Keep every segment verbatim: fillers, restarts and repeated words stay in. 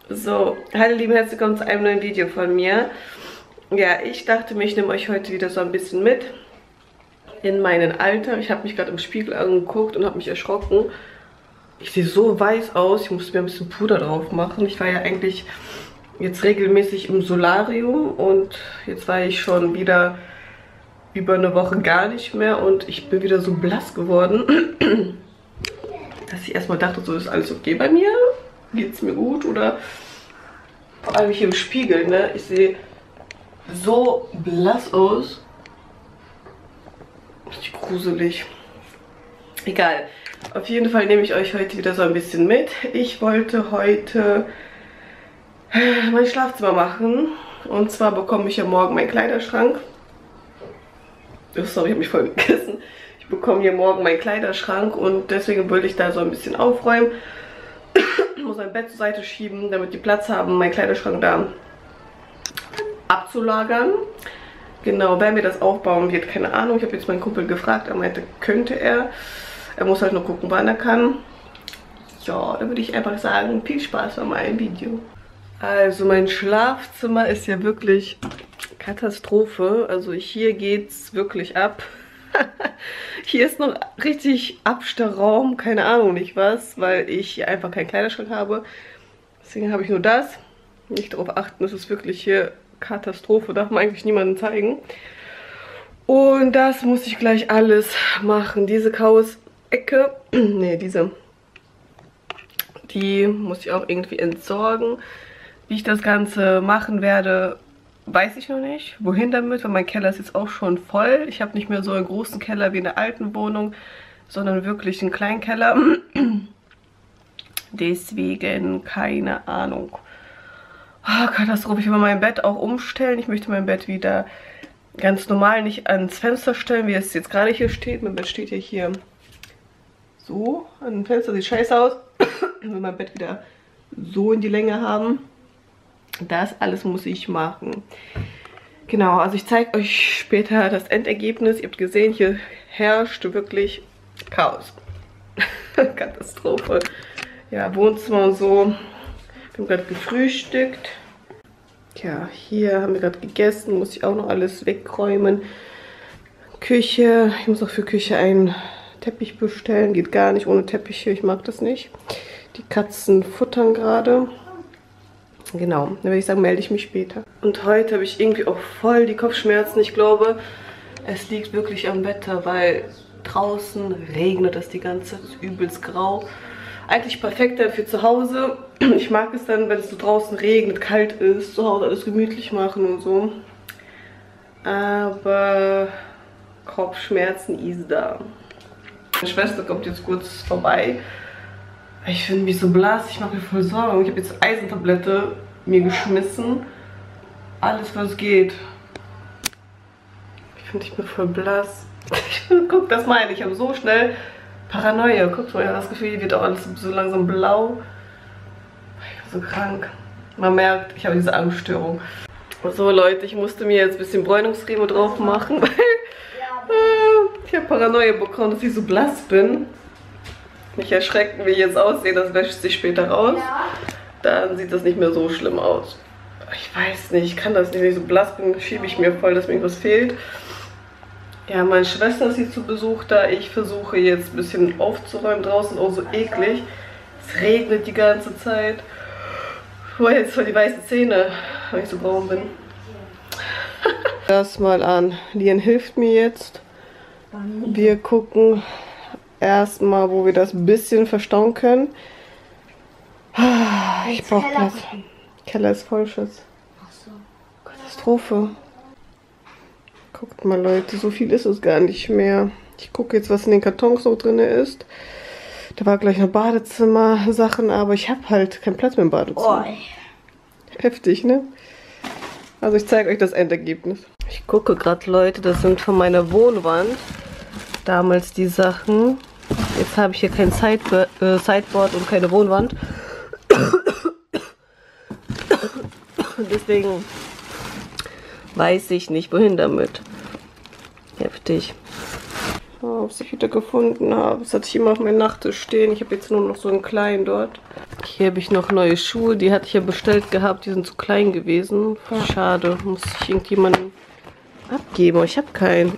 So, hallo liebe, herzlich willkommen zu einem neuen Video von mir. Ja, ich dachte mir, ich nehme euch heute wieder so ein bisschen mit in meinen Alltag. Ich habe mich gerade im Spiegel angeguckt und habe mich erschrocken. Ich sehe so weiß aus, ich musste mir ein bisschen Puder drauf machen. Ich war ja eigentlich jetzt regelmäßig im Solarium und jetzt war ich schon wieder über eine Woche gar nicht mehr und ich bin wieder so blass geworden, dass ich erstmal dachte, so ist alles okay bei mir. Geht's mir gut oder vor allem hier im Spiegel, ne? Ich sehe so blass aus. Richtig gruselig. Egal. Auf jeden Fall nehme ich euch heute wieder so ein bisschen mit. Ich wollte heute mein Schlafzimmer machen. Und zwar bekomme ich ja morgen meinen Kleiderschrank. Oh, sorry, ich habe mich voll gegessen. Ich bekomme hier morgen meinen Kleiderschrank und deswegen wollte ich da so ein bisschen aufräumen. Ich muss mein Bett zur Seite schieben, damit die Platz haben, meinen Kleiderschrank da abzulagern. Genau, wer mir das aufbauen wird, keine Ahnung. Ich habe jetzt meinen Kumpel gefragt, er meinte, könnte er. Er muss halt nur gucken, wann er kann. Ja, da würde ich einfach sagen, viel Spaß bei meinem Video. Also mein Schlafzimmer ist ja wirklich Katastrophe. Also hier geht's wirklich ab. Hier ist noch richtig Abstellraum, keine Ahnung nicht was, weil ich hier einfach keinen Kleiderschrank habe. Deswegen habe ich nur das. Nicht darauf achten, es ist wirklich hier Katastrophe, darf man eigentlich niemandem zeigen. Und das muss ich gleich alles machen. Diese Chaos-Ecke, ne, diese, die muss ich auch irgendwie entsorgen. Wie ich das Ganze machen werde, weiß ich noch nicht. Wohin damit, weil mein Keller ist jetzt auch schon voll. Ich habe nicht mehr so einen großen Keller wie in der alten Wohnung, sondern wirklich einen kleinen Keller. Deswegen keine Ahnung. Oh, Katastrophe. Ich will mein Bett auch umstellen. Ich möchte mein Bett wieder ganz normal nicht ans Fenster stellen, wie es jetzt gerade hier steht. Mein Bett steht ja hier so an dem Fenster. Sieht scheiße aus. Ich will mein Bett wieder so in die Länge haben. Das alles muss ich machen. Genau, also ich zeige euch später das Endergebnis. Ihr habt gesehen, hier herrscht wirklich Chaos. Katastrophe. Ja, Wohnzimmer und so. Wir haben gerade gefrühstückt. Ja, hier haben wir gerade gegessen. Muss ich auch noch alles wegräumen. Küche. Ich muss auch für Küche einen Teppich bestellen. Geht gar nicht ohne Teppiche. Ich mag das nicht. Die Katzen futtern gerade. Genau, dann würde ich sagen, melde ich mich später. Und heute habe ich irgendwie auch voll die Kopfschmerzen. Ich glaube, es liegt wirklich am Wetter, weil draußen regnet es die ganze Zeit. Es ist übelst grau. Eigentlich perfekt dann für zu Hause. Ich mag es dann, wenn es so draußen regnet, kalt ist, zu Hause alles gemütlich machen und so. Aber Kopfschmerzen ist da. Meine Schwester kommt jetzt kurz vorbei. Ich finde mich so blass, ich mache mir voll Sorgen. Ich habe jetzt Eisentablette mir geschmissen. Alles, was geht. Ich finde, ich bin voll blass. Guck, das meine ich. Ich habe so schnell Paranoia. Guckt mal, ich habe das Gefühl, hier wird auch alles so langsam blau. Ich bin so krank. Man merkt, ich habe diese Angststörung. So Leute, ich musste mir jetzt ein bisschen Bräunungscreme drauf machen. Ich habe Paranoia bekommen, dass ich so blass bin. Mich erschrecken, wie ich jetzt aussehe, das wäscht sich später raus. Dann sieht das nicht mehr so schlimm aus. Ich weiß nicht, ich kann das nicht, wenn ich so blass bin, schiebe ich mir voll, dass mir irgendwas fehlt. Ja, meine Schwester ist hier zu Besuch da. Ich versuche jetzt ein bisschen aufzuräumen. Draußen auch so eklig. Es regnet die ganze Zeit. Boah, jetzt voll die weißen Zähne, weil ich so braun bin. Das mal an. Lian hilft mir jetzt. Wir gucken erstmal, wo wir das ein bisschen verstauen können. Ich brauche Platz. Keller ist voll, Schatz. Katastrophe. Guckt mal, Leute, so viel ist es gar nicht mehr. Ich gucke jetzt, was in den Kartons noch drin ist. Da war gleich noch Badezimmer-Sachen, aber ich habe halt keinen Platz mehr im Badezimmer. Oh. Heftig, ne? Also ich zeige euch das Endergebnis. Ich gucke gerade, Leute, das sind von meiner Wohnwand. Damals die Sachen. Jetzt habe ich hier kein Sideboard, äh, Sideboard und keine Wohnwand. Deswegen weiß ich nicht, wohin damit. Heftig. Oh, was ich wieder gefunden habe. Das hatte ich immer auf meinem Nachttisch stehen. Ich habe jetzt nur noch so einen kleinen dort. Hier habe ich noch neue Schuhe, die hatte ich ja bestellt gehabt, die sind zu klein gewesen. Ja. Schade, muss ich irgendjemandem abgeben, aber ich habe keinen.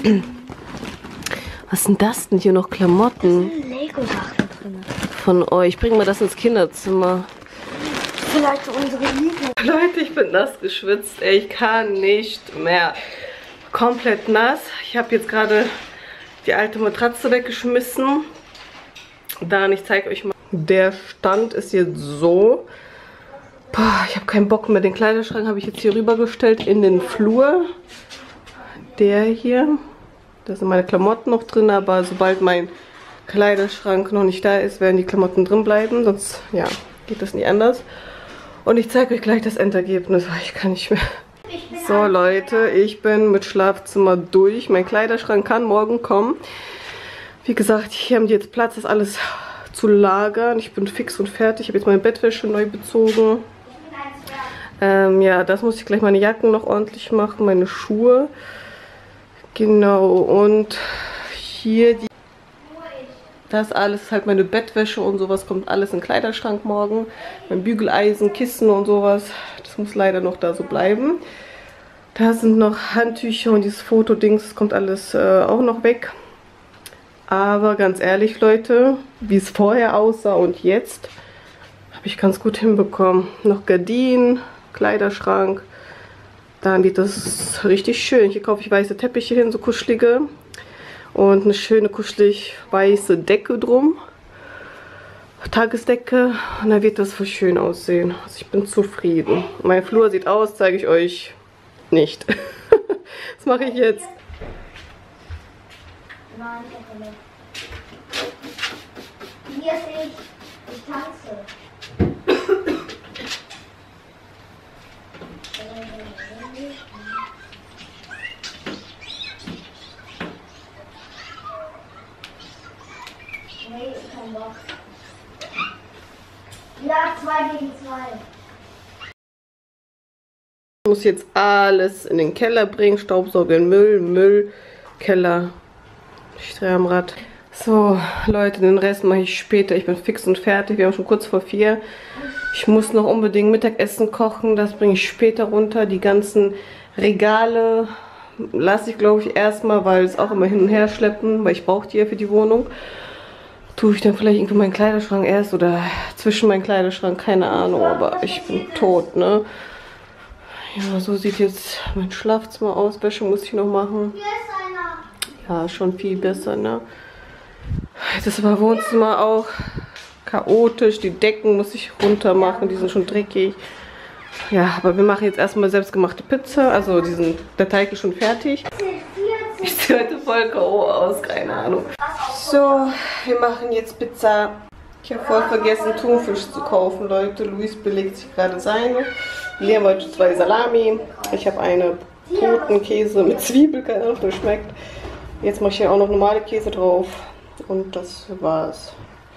Was sind das denn hier noch? Klamotten? Lego-Sachen drin. Von euch. Bring mal das ins Kinderzimmer. Vielleicht unsere Liebe. Leute, ich bin nass geschwitzt. Ey, ich kann nicht mehr. Komplett nass. Ich habe jetzt gerade die alte Matratze weggeschmissen. Dann, ich zeige euch mal. Der Stand ist jetzt so. Boah, ich habe keinen Bock mehr. Den Kleiderschrank habe ich jetzt hier rübergestellt in den Flur. Der hier. Da sind meine Klamotten noch drin, aber sobald mein Kleiderschrank noch nicht da ist, werden die Klamotten drin bleiben. Sonst, ja, geht das nicht anders. Und ich zeige euch gleich das Endergebnis. Ich kann nicht mehr. So Leute, ich bin mit Schlafzimmer durch. Mein Kleiderschrank kann morgen kommen. Wie gesagt, hier haben die jetzt Platz, das alles zu lagern. Ich bin fix und fertig. Ich habe jetzt meine Bettwäsche neu bezogen. Ähm, ja, das muss ich gleich meine Jacken noch ordentlich machen, meine Schuhe. Genau, und hier die, das alles ist halt meine Bettwäsche und sowas, kommt alles in den Kleiderschrank morgen. Mein Bügeleisen, Kissen und sowas, das muss leider noch da so bleiben. Da sind noch Handtücher und dieses Fotodings, das kommt alles äh, auch noch weg. Aber ganz ehrlich Leute, wie es vorher aussah und jetzt, habe ich ganz gut hinbekommen. Noch Gardinen, Kleiderschrank. Dann wird das richtig schön. Hier kaufe ich weiße Teppiche hin, so kuschelige. Und eine schöne kuschelig weiße Decke drum. Tagesdecke. Und dann wird das voll schön aussehen. Also ich bin zufrieden. Mein Flur sieht aus, zeige ich euch nicht. Was mache ich jetzt? Hier sehe ich, ich tanze. Nee, kein Bock. Ja, zwei gegen zwei. Ich muss jetzt alles in den Keller bringen. Staubsauger, Müll, Müll, Keller. Ich drehe am Rad. So, Leute, den Rest mache ich später. Ich bin fix und fertig. Wir haben schon kurz vor vier. Ich muss noch unbedingt Mittagessen kochen. Das bringe ich später runter. Die ganzen Regale lasse ich, glaube ich, erstmal, weil es auch immer hin und her schleppen, weil ich brauche die ja für die Wohnung. Tue ich dann vielleicht irgendwie meinen Kleiderschrank erst oder zwischen meinen Kleiderschrank, keine Ahnung, aber ich bin tot, ne? Ja, so sieht jetzt mein Schlafzimmer aus. Wäsche muss ich noch machen. Ja, schon viel besser, ne? Das war Wohnzimmer auch chaotisch. Die Decken muss ich runter machen, die sind schon dreckig. Ja, aber wir machen jetzt erstmal selbstgemachte Pizza. Also diesen, der Teig ist schon fertig. Ich sehe heute voll K O aus, keine Ahnung. So, wir machen jetzt Pizza. Ich habe voll vergessen, Thunfisch zu kaufen, Leute. Luis belegt sich gerade seine. Wir haben heute zwei Salami. Ich habe eine Putenkäse mit Zwiebel, keine Ahnung, das schmeckt. Jetzt mache ich hier auch noch normale Käse drauf. Und das war's.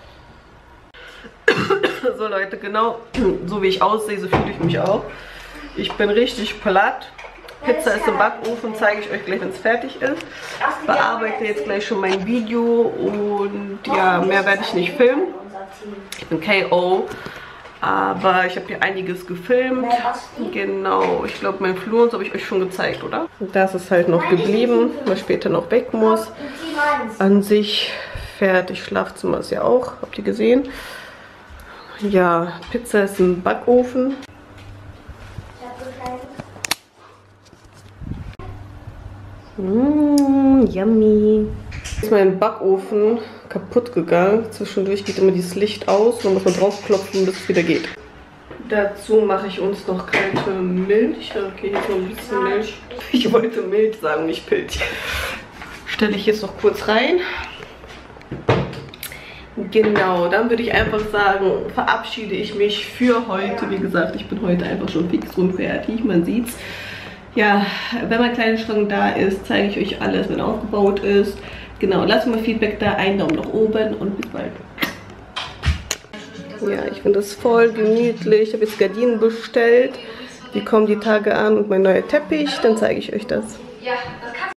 So Leute, genau so wie ich aussehe, so fühle ich mich auch. Ich bin richtig platt. Pizza ist im Backofen, zeige ich euch gleich, wenn es fertig ist. Bearbeite jetzt gleich schon mein Video und ja, mehr werde ich nicht filmen. Ich bin K O, aber ich habe hier einiges gefilmt. Genau, ich glaube mein Flur und so habe ich euch schon gezeigt, oder? Das ist halt noch geblieben, weil später noch weg muss. An sich fertig, Schlafzimmer ist ja auch, habt ihr gesehen? Ja, Pizza ist im Backofen. Mmh, yummy. Ist mein Backofen kaputt gegangen. Zwischendurch geht immer dieses Licht aus und muss man draufklopfen, bis es wieder geht. Dazu mache ich uns noch kalte Milch. Okay, jetzt noch ein bisschen Milch. Ich wollte Milch sagen, nicht Pilz. Stelle ich jetzt noch kurz rein. Genau, dann würde ich einfach sagen, verabschiede ich mich für heute. Wie gesagt, ich bin heute einfach schon fix und fertig, man sieht's. Ja, wenn mein Kleiderschrank da ist, zeige ich euch alles, wenn er aufgebaut ist. Genau, lasst mir Feedback da, einen Daumen nach oben und bis bald. Ja, ich finde das voll gemütlich. Ich habe jetzt Gardinen bestellt. Die kommen die Tage an und mein neuer Teppich, dann zeige ich euch das.